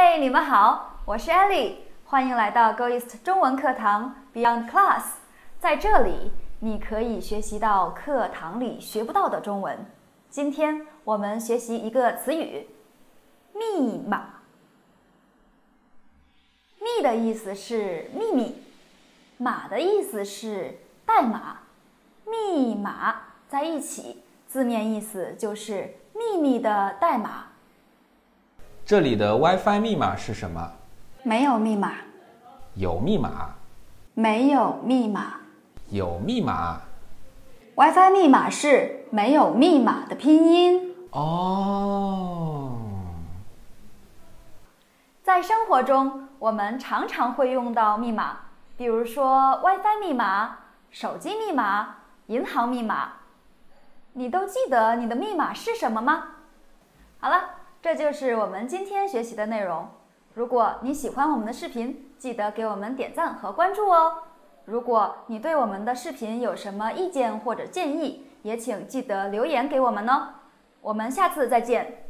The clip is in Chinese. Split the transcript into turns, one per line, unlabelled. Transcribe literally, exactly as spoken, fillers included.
嘿，你们好，我是 Ellie， 欢迎来到 GoEast 中文课堂 Beyond Class。在这里，你可以学习到课堂里学不到的中文。今天我们学习一个词语，密码。密的意思是秘密，码的意思是代码，密码在一起，字面意思就是秘密的代码。
这里的 wifi 密码是什么？
没有密码。
有密码。
没有密码。
有密码。
wifi 密码是没有密码的拼音。
哦。
在生活中，我们常常会用到密码，比如说 wifi 密码、手机密码、银行密码。你都记得你的密码是什么吗？好了，这就是我们今天学习的内容。如果你喜欢我们的视频，记得给我们点赞和关注哦。如果你对我们的视频有什么意见或者建议，也请记得留言给我们哦。我们下次再见。